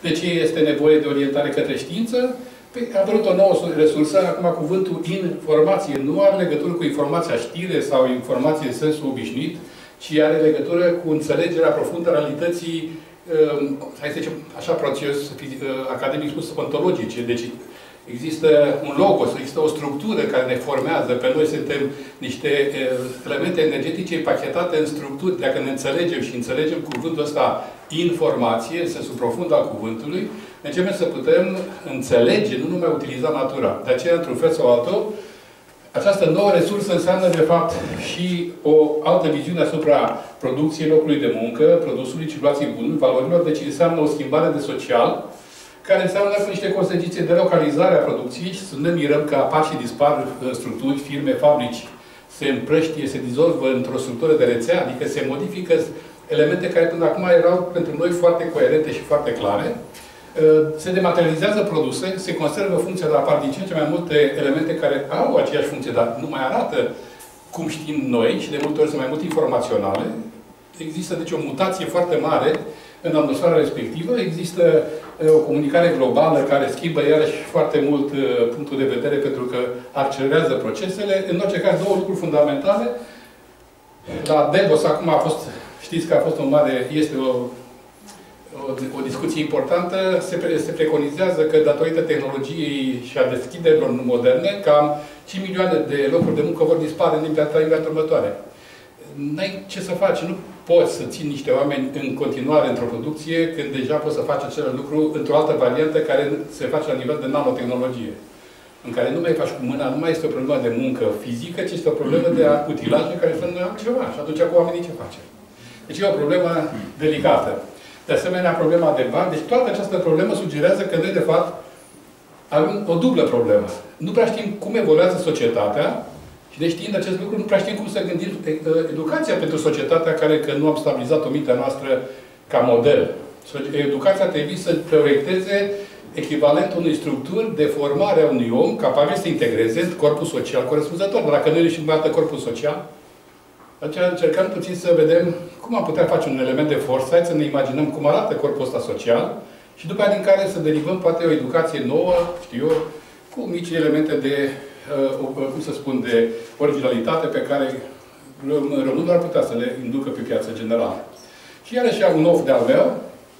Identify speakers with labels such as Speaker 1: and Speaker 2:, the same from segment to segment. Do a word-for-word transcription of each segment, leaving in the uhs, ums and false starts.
Speaker 1: De ce este nevoie de orientare către știință? Păi, a apărut o nouă resursă, acum cuvântul informație nu are legătură cu informația știre sau informație în sensul obișnuit, ci are legătură cu înțelegerea profundă a realității, hai să zicem, așa proces academic spus, ontologice. Deci există un logos, există o structură care ne formează. Pe noi suntem niște elemente energetice pachetate în structuri. Dacă ne înțelegem și înțelegem cuvântul ăsta informație, în sensul profund al cuvântului, începem să putem înțelege, nu numai utiliza natura. De aceea, într-un fel sau altul, această nouă resursă înseamnă, de fapt, și o altă viziune asupra producției locului de muncă, produsului, circulației bunului, valorilor, deci înseamnă o schimbare de social, care înseamnă cu niște consecințe de localizare a producției și să ne mirăm că apar și dispar structuri, firme, fabrici, se împrăștie, se dizolvă într-o structură de rețea, adică se modifică elemente care până acum erau pentru noi foarte coerente și foarte clare. Se dematerializează produse, se conservă funcția, dar apar din ce în ce mai multe elemente care au aceeași funcție, dar nu mai arată cum știm noi și de multe ori sunt mai mult informaționale. Există, deci, o mutație foarte mare în atmosfera respectivă. Există o comunicare globală care schimbă iarăși foarte mult punctul de vedere pentru că accelerează procesele. În orice caz, două lucruri fundamentale. La Davos acum a fost, știți că a fost o mare, este o O, o discuție importantă, se, pre, se preconizează că datorită tehnologiei și a deschiderilor moderne, cam cinci milioane de locuri de muncă vor dispare în imediat următoare. N-ai ce să faci, nu poți să ții niște oameni în continuare într-o producție când deja poți să faci acel lucru într-o altă variantă care se face la nivel de nanotehnologie. În care nu mai faci cu mâna, nu mai este o problemă de muncă fizică, ci este o problemă de utilaje care sunt altceva. Și atunci cu oamenii ce facem? Deci e o problemă delicată. De asemenea, problema de bani. Deci toată această problemă sugerează că noi, de fapt, avem o dublă problemă. Nu prea știm cum evoluează societatea și, neștiind acest lucru, nu prea știm cum să gândim educația pentru societatea care, că nu am stabilizat-o mintea noastră ca model. Educația trebuie să proiecteze echivalentul unei structuri de formare a unui om capabil să integreze corpul social corespunzător. Dar dacă noi nu știm cum arată corpul social, atunci încercăm puțin să vedem cum am putea face un element de foresight, să ne imaginăm cum arată corpul ăsta social și după aceea din care să derivăm poate o educație nouă, știu eu, cu mici elemente de, uh, cum să spun, de originalitate pe care românul ar putea să le inducă pe piața generală. Și iarăși un of de-al meu,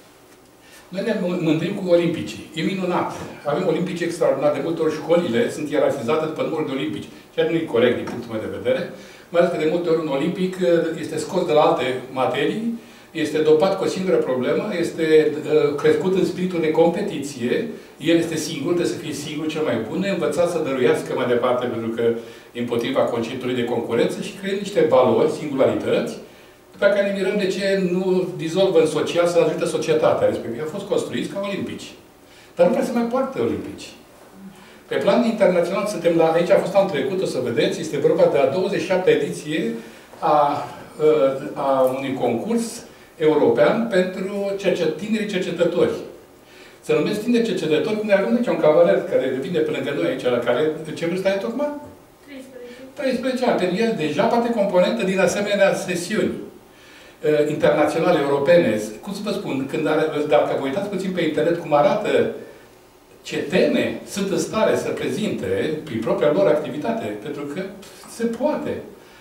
Speaker 1: noi ne mândrim cu olimpicii. E minunat. Avem olimpici extraordinari. De multe ori școlile sunt ierarhizate după numărul de olimpici. Ceea ce nu e corect din punctul meu de vedere. Mai ales că de multe ori un olimpic este scos de la alte materii, este dopat cu o singură problemă, este uh, crescut în spiritul de competiție, el este singur, trebuie să fie singur cel mai bun, e învățat să dăruiască mai departe pentru că e împotriva conceptului de concurență și creă niște valori, singularități, după care ne mirăm de ce nu dizolvă în social să ajute societatea respectiv. Au fost construiți ca olimpici. Dar nu prea se mai poartă olimpici. Pe plan internațional, suntem la, aici a fost anul trecut, o să vedeți, este vorba de a douăzeci și șaptea ediție a, a unui concurs european pentru cercet, tinerii cercetători. Se numesc tineri cercetători, cum ne avem aici un cavaler care vine pe lângă noi aici, la care, ce vârstă are tocmai? treisprezece. treisprezece ani. Pentru el deja poate componentă din asemenea sesiuni uh, internaționale, europene. Cum să vă spun, când are, dacă vă uitați puțin pe internet cum arată ce teme sunt în stare să prezinte prin propria lor activitate, pentru că se poate.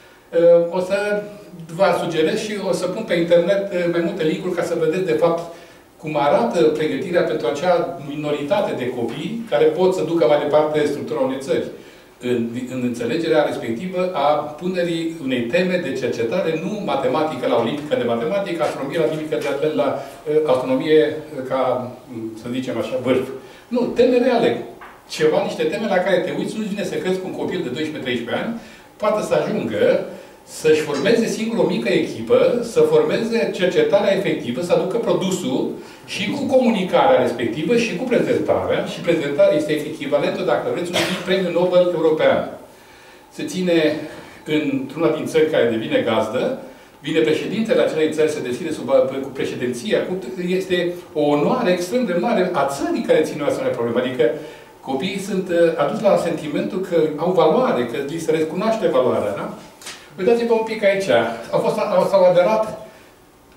Speaker 1: O să vă sugerez și o să pun pe internet mai multe link-uri ca să vedeți, de fapt, cum arată pregătirea pentru acea minoritate de copii care pot să ducă mai departe structura unei țări. În, în înțelegerea respectivă a punerii unei teme de cercetare, nu matematică la olimpică de matematică, astronomie la olimpică de la astronomie ca, să zicem așa, vârf. Nu, teme reale. Ceva, niște teme la care te uiți, nu vine să crezi că un copil de doisprezece treisprezece ani poate să ajungă să-și formeze singur o mică echipă, să formeze cercetarea efectivă, să aducă produsul și cu comunicarea respectivă și cu prezentarea. Și prezentarea este echivalentul, dacă vreți, unui premiu Nobel european. Se ține într-una din țări care devine gazdă, vine președintele acelei țări, se deschide sub, cu președinția, este o onoare extrem de mare a țării care ține o asemenea problemă. Adică copiii sunt aduși la sentimentul că au valoare, că li se recunoaște valoarea, da? Uitați-vă un pic aici. Au fost, au, s-au aderat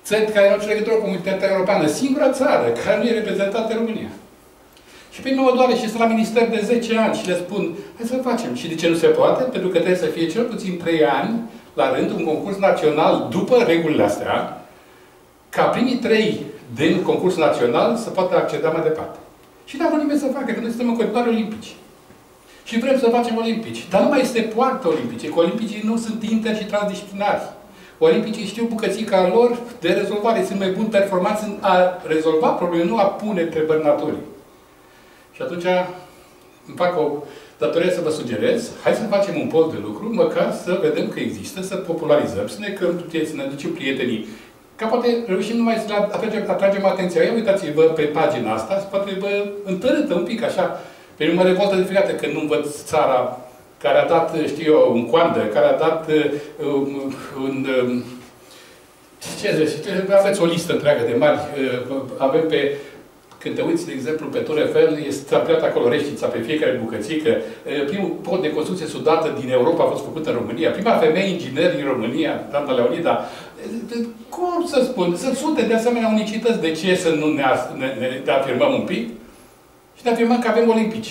Speaker 1: țări care au legătură cu Comunitatea Europeană. Singura țară care nu e reprezentată în România. Și pe mine mă doare și sunt la minister de zece ani și le spun, hai să facem. Și de ce nu se poate? Pentru că trebuie să fie cel puțin trei ani la rând un concurs național după regulile astea, ca primii trei din concurs național să poată acceda mai departe. Și n-a vrut nimeni să facă, că noi suntem în continuare olimpici. Și vrem să facem olimpici. Dar nu mai se poartă olimpici, că olimpicii nu sunt inter- și transdisciplinari. Olimpicii știu bucățica lor de rezolvare, sunt mai buni performanți în a rezolva probleme, nu a pune întrebări naturii. Și atunci îmi fac o datorie să vă sugerez, hai să facem un post de lucru, măcar să vedem că există, să popularizăm, să ne călătorim, să ne ducem prietenii. Ca poate reușim numai să atragem, atragem atenția. Ia uitați-vă pe pagina asta, poate vă întărâtă un pic așa. Pe mine mă revoltă de fiecare dată când nu văd țara care a dat, știu eu, un coandă, care a dat um, un... Um, ce zice? Aveți o listă întreagă de mari. Uh, avem pe... Când te uiți, de exemplu, pe Tour Eiffel, este țapleat acolo reștița pe fiecare bucățică. Uh, primul pod de construcție sudată din Europa a fost făcut în România. Prima femeie inginer din România, doamna Leonida. Uh, cum să spun? Sunt sute de asemenea unicități. De ce să nu ne, ne, ne afirmăm un pic? Și ne afirmăm că avem olimpici.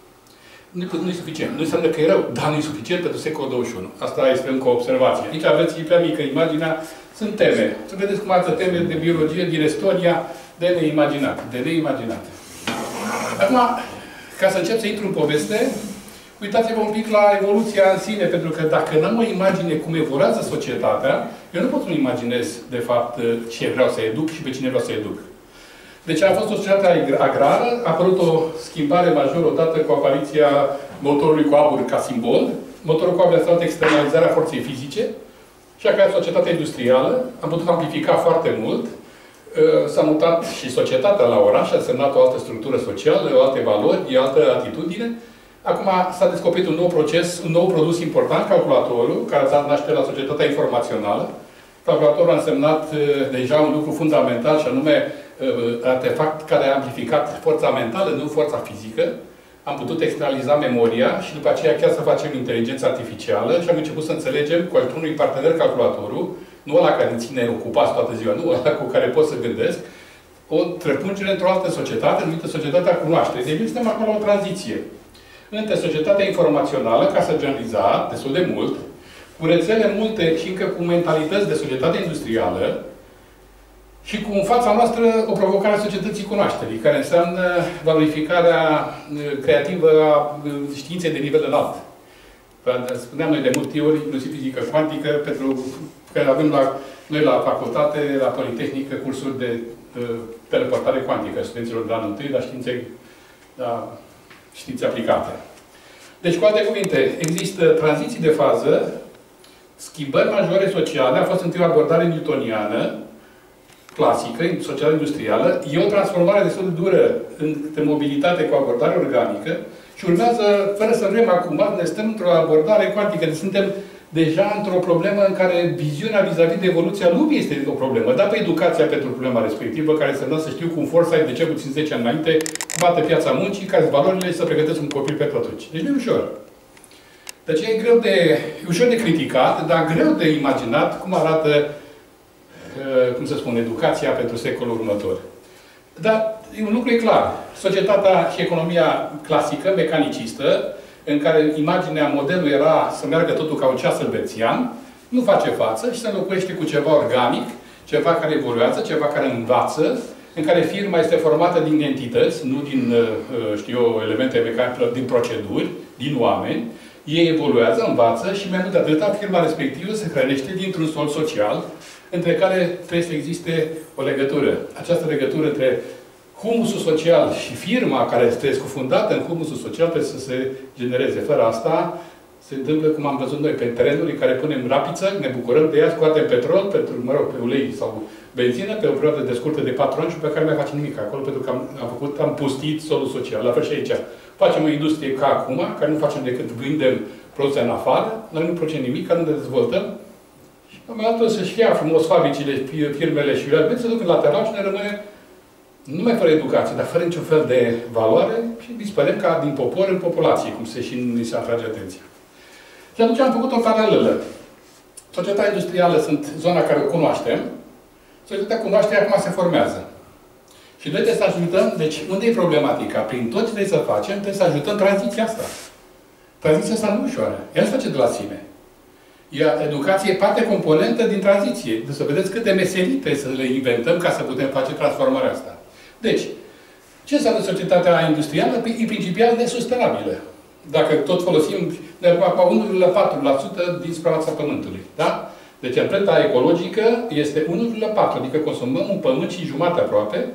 Speaker 1: Nu e suficient. Nu înseamnă că e rău, dar nu e suficient pentru secolul douăzeci și unu. Asta este încă o observație. Aici aveți prea mică imaginea. Sunt teme. Să vedeți cum arată teme de biologie din Estonia de neimaginat. De neimaginat. Acum, ca să încep să intru în poveste, uitați-vă un pic la evoluția în sine, pentru că dacă n-am o imagine cum evoluează societatea, eu nu pot să-mi imaginez, de fapt, ce vreau să educ și pe cine vreau să educ. Deci a fost o societate agrară, a apărut o schimbare majoră odată cu apariția motorului cu abur ca simbol. Motorul cu abur a însemnat externalizarea forței fizice și a creat societatea industrială. Am putut amplifica foarte mult. S-a mutat și societatea la oraș, a însemnat o altă structură socială, o alte valori, o altă atitudine. Acum s-a descoperit un nou proces, un nou produs important, calculatorul, care a dat naștere la societatea informațională. Calculatorul a însemnat deja un lucru fundamental, și anume artefact care a amplificat forța mentală, nu forța fizică. Am putut externaliza memoria și după aceea chiar să facem inteligență artificială și am început să înțelegem cu ajutorul unui partener calculatorul, nu ăla care ține ocupați toată ziua, nu ăla cu care pot să gândesc, o trăpungere într-o altă societate, numită societatea cunoașterii. Deci noi suntem acolo la o tranziție între societatea informațională, ca să generaliza destul de mult, cu rețele multe și încă cu mentalități de societate industrială, și cu în fața noastră o provocare a societății cunoașterii, care înseamnă valorificarea creativă a științei de nivel înalt. Spuneam noi de multe ori, inclusiv fizică cuantică, pentru că avem la, noi la facultate, la Politehnică, cursuri de uh, teleportare cuantică, studenților de anul întâi, la științe, la științe aplicate. Deci, cu alte cuvinte, există tranziții de fază, schimbări majore sociale, a fost întâi o abordare newtoniană, clasică, socială industrială, e o transformare destul de dură între mobilitate cu abordare organică și urmează, fără să vrem acum, ne stăm într-o abordare cuantică. Deci suntem deja într-o problemă în care viziunea vis-a-vis de evoluția lumii este o problemă. Dar pe educația pentru problema respectivă, care înseamnă să știu cum forța ai de cel puțin zece ani înainte, cum bate piața muncii, care sunt valorile și să pregătesc un copil pentru atunci. Deci nu e ușor. Deci e greu de, e ușor de criticat, dar greu de imaginat cum arată, cum să spun, educația pentru secolul următor. Dar un lucru e clar. Societatea și economia clasică, mecanicistă, în care imaginea, modelul era să meargă totul ca un ceas sălbețian, nu face față și se înlocuiește cu ceva organic, ceva care evoluează, ceva care învață, în care firma este formată din entități, nu din, știu eu, elemente mecanice, din proceduri, din oameni. Ei evoluează, învață și mai mult de atât, firma respectivă se hrănește dintr-un sol social, între care trebuie să existe o legătură. Această legătură între humusul social și firma care este scufundată în humusul social trebuie să se genereze. Fără asta se întâmplă cum am văzut noi pe terenuri în care punem rapiță, ne bucurăm de ea, scoatem petrol, pentru, mă rog, pe ulei sau benzină, pe o perioadă de scurtă de patru ani și pe care nu mai facem nimic acolo, pentru că am, am făcut, am pustit solul social. La fel și aici. Facem o industrie ca acum, care nu facem decât vindem produse în afară, noi nu producem nimic, care nu ne dezvoltăm. Și pe mai altă să-și ia frumos fabricile, firmele și le se duc în lateral și ne rămâne nu mai fără educație, dar fără niciun fel de valoare și dispărem ca din popor în populație, cum se și ni se atrage atenția. Și atunci am făcut o paralelă. Societatea industrială sunt zona care o cunoaștem, Societatea cunoașterii acum se formează. Și noi trebuie să ajutăm, deci unde e problematica? Prin tot ce trebuie să facem, trebuie să ajutăm tranziția asta. Tranziția asta nu ușoară. Ea nu se face de la sine. Ea, educație e parte componentă din tranziție. Deci să vedeți câte meserii trebuie să le inventăm ca să putem face transformarea asta. Deci, ce înseamnă societatea industrială? E principial nesustenabilă. Dacă tot folosim, ne acum unu virgulă patru la sută din suprafața Pământului. Da? Deci amprenta ecologică este unu virgulă patru, adică consumăm un pământ și jumate aproape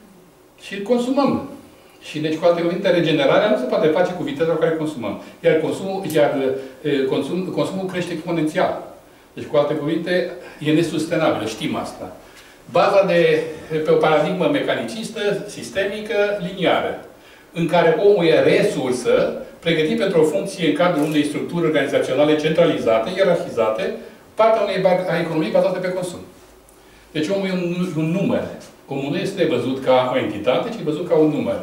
Speaker 1: și consumăm. Și deci, cu alte cuvinte, regenerarea nu se poate face cu viteza cu care consumăm. Iar consumul, iar, consum, consumul crește exponențial. Deci, cu alte cuvinte, e nesustenabilă, știm asta. Baza de, pe o paradigmă mecanicistă, sistemică, liniară, în care omul e resursă, pregătit pentru o funcție în cadrul unei structuri organizaționale centralizate, ierarhizate, partea unei economii bazate pe consum. Deci omul e un, un număr. Omul nu este văzut ca o entitate, ci e văzut ca un număr.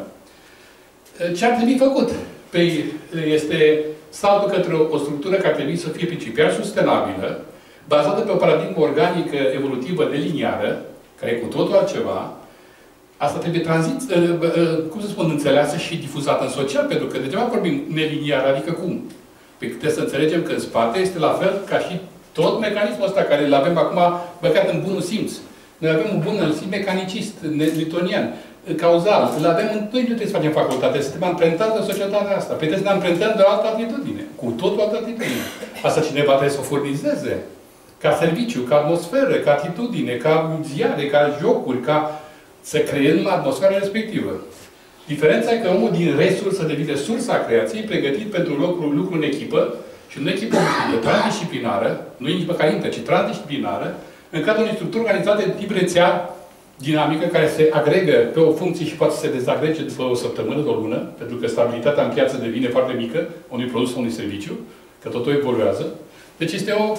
Speaker 1: Ce ar trebui făcut? Păi este saltul către o, o structură care ar trebui să fie principial sustenabilă, bazată pe o paradigmă organică, evolutivă, deliniară, care e cu totul altceva. Asta trebuie tranzit, cum să spun, înțeleasă și difuzată în social, pentru că degeaba vorbim neliniar, adică cum? Păi trebuie să înțelegem că în spate este la fel ca și tot mecanismul ăsta care îl avem acum băgat în bunul simț. Noi avem un bun simț mecanicist, newtonian, cauzal. Îl avem în... Noi nu trebuie să facem facultate, suntem amprentați de societatea asta. Păi trebuie să ne amprentăm de o altă atitudine. Cu totul altă atitudine. Asta cineva trebuie să o furnizeze. Ca serviciu, ca atmosferă, ca atitudine, ca ziare, ca jocuri, ca să creăm atmosfera respectivă. Diferența e că omul din resursă devine sursa creației, pregătit pentru lucru, lucru în echipă, și în echipă transdisciplinară, nu nici măcar inter, ci transdisciplinară, în cadrul unei structuri organizate de tip rețea dinamică, care se agregă pe o funcție și poate să se dezagrege după o săptămână, o lună, pentru că stabilitatea în piață devine foarte mică, unui produs, unui serviciu, că totul evoluează. Deci este o...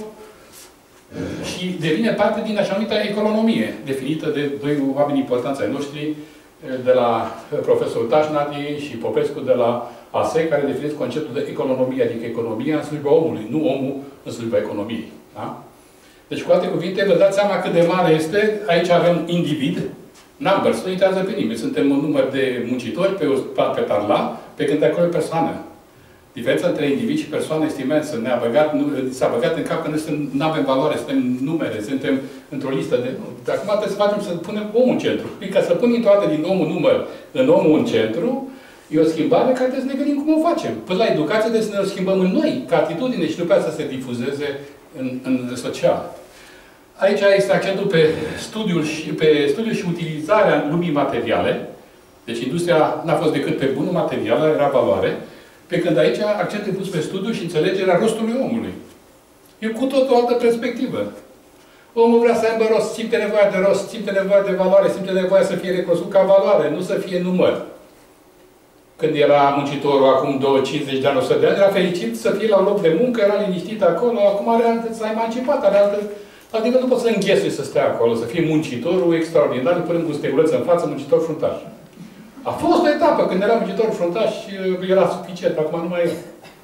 Speaker 1: și devine parte din așa numită economie, definită de doi oameni importanți ai noștri, de la profesorul Tașnadi și Popescu de la A S E, care definesc conceptul de economie, adică economia în slujba omului, nu omul în slujba economiei. Da? Deci, cu alte cuvinte, vă dați seama cât de mare este. Aici avem individ, numbers, nu intrează pe nimeni. Suntem un număr de muncitori pe, pe tarla, pe când acolo e persoană. Diferența între individ și persoană este imensă. Ne-a băgat, s-a băgat în cap că noi nu avem valoare, suntem numere, suntem într-o listă de... De acum trebuie să facem să punem omul în centru. Ca să punem toate din omul număr în omul în centru, e o schimbare care trebuie să ne gândim cum o facem. Până la educație trebuie să ne o schimbăm în noi, ca atitudine, și după aceea să se difuzeze în, în social. Aici este accentul pe studiul și, pe studiul și utilizarea lumii materiale. Deci industria n-a fost decât pe bunul material, era valoare. Pe când aici accentul e pus pe studiul și înțelegerea rostului omului. E cu tot o altă perspectivă. Omul vrea să aibă rost, simte nevoia de rost, simte nevoia de valoare, simte nevoia să fie recunoscut ca valoare, nu să fie număr. Când era muncitorul acum două, cincizeci de ani, o sută de ani, era fericit să fie la un loc de muncă, era liniștit acolo, acum are altă, s-a emancipat, are altă... Adică nu poți să înghesui să stea acolo, să fie muncitorul extraordinar, îl punem cu steguleță în față, muncitor fruntaș. A fost o etapă când era muncitor fruntaș și era suficient, acum nu mai e.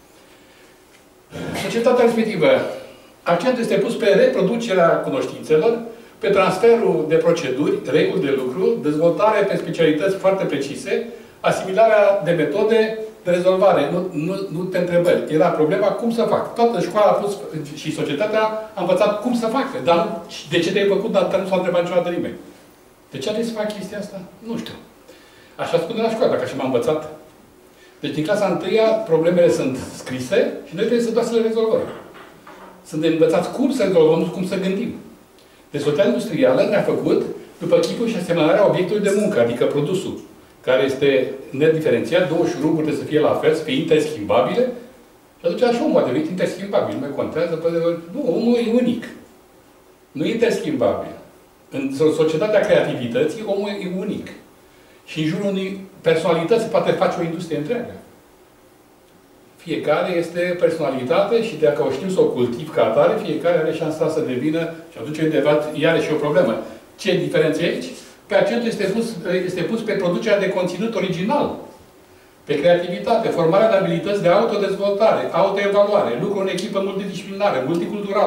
Speaker 1: Societatea respectivă. Accentul este pus pe reproducerea cunoștințelor, pe transferul de proceduri, reguli de lucru, dezvoltare pe specialități foarte precise, asimilarea de metode de rezolvare, nu, nu, nu pe întrebări. Era problema cum să fac. Toată școala a pus și societatea a învățat cum să facă. Dar de ce te-ai făcut, dar nu s-a întrebat niciodată nimeni. De ce trebuie să fac chestia asta? Nu știu. Așa spune la școală, dacă așa m-a învățat. Deci din clasa întâia problemele sunt scrise și noi trebuie să doar să le rezolvăm. Suntem învățați cum să rezolvăm, nu cum să gândim. Deci societatea industrială ne-a făcut după chipul și asemănarea obiectului de muncă, adică produsul, care este nediferențiat, două șuruburi trebuie să fie la fel, să fie interschimbabile, și atunci așa omul a devenit interschimbabil. Nu mai contează, nu, omul e unic. Nu e interschimbabil. În societatea creativității, omul e unic. Și în jurul unei personalități se poate face o industrie întreagă. Fiecare este personalitate și dacă o știu să o cultiv ca atare, fiecare are șansa să devină, și atunci iară și o problemă. Ce diferență e aici? Pe accentul este pus, este pus pe producerea de conținut original, pe creativitate, formarea de abilități de autodezvoltare, autoevaluare, lucru în echipă multidisciplinară, multiculturală,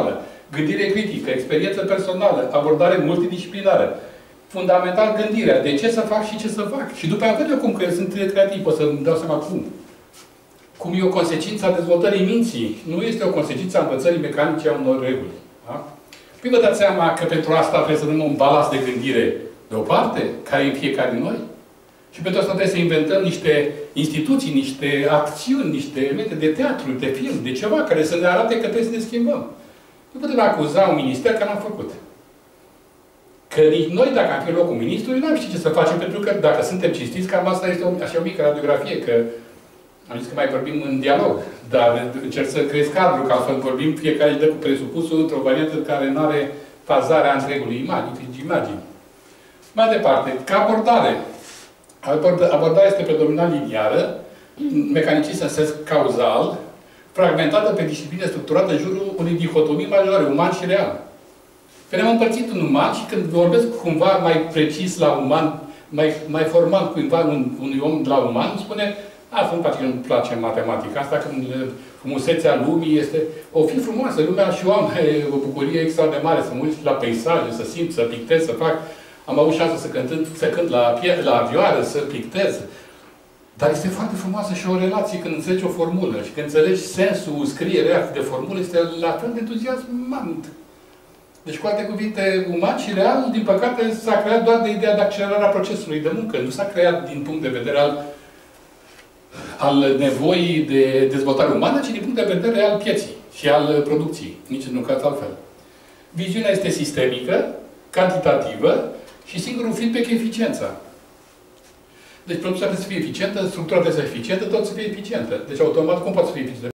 Speaker 1: gândire critică, experiență personală, abordare multidisciplinară. Fundamental gândirea. De ce să fac și ce să fac? Și după aceea văd eu cum că eu sunt creativ, o să-mi dau seama cum. Cum e o consecință a dezvoltării minții. Nu este o consecință a învățării mecanice a unor reguli. Da? Păi vă dați seama că pentru asta trebuie să dăm un balast de gândire de o parte, care e în fiecare din noi. Și pentru asta trebuie să inventăm niște instituții, niște acțiuni, niște elemente de teatru, de film, de ceva, care să ne arate că trebuie să ne schimbăm. Nu putem acuza un minister că n-am făcut. Că nici noi, dacă am fi în locul ministrului, n-am ști ce să facem, pentru că dacă suntem cinstiți, cam asta este o, așa o mică radiografie, că am zis că mai vorbim în dialog, dar încerc să creez cadru, că altfel vorbim, fiecare își dă cu presupusul într-o variantă care nu are fazarea întregului imagini, imagini. Mai departe, ca abordare. Abordarea este predominant liniară, mecanicism în sens cauzal, fragmentată pe discipline structurată în jurul unei dihotomii majore, uman și real. Că ne-am împărțit în uman și când vorbesc cumva mai precis la uman, mai, mai formal cuiva un, unui om la uman, spune, asta nu place că nu-mi place matematica, asta când frumusețea lumii este... O fi frumoasă, lumea și eu am o bucurie extra de mare, să mă uit la peisaje, să simt, să pictez, să fac... Am avut șansă să cânt, să cânt la, la vioară, să pictez. Dar este foarte frumoasă și o relație când înțelegi o formulă și când înțelegi sensul scrierea de formulă, este la fel de entuziasmant. Deci, cu alte cuvinte, uman și real, din păcate, s-a creat doar de ideea de accelerarea procesului de muncă. Nu s-a creat din punct de vedere al, al nevoii de dezvoltare umană, ci din punct de vedere al pieții și al producției. Nici în un caz altfel. Viziunea este sistemică, cantitativă și singurul feedback e eficiența. Deci, producția trebuie să fie eficientă, structura trebuie să fie eficientă, tot să fie eficientă. Deci, automat, cum poate să fie eficientă?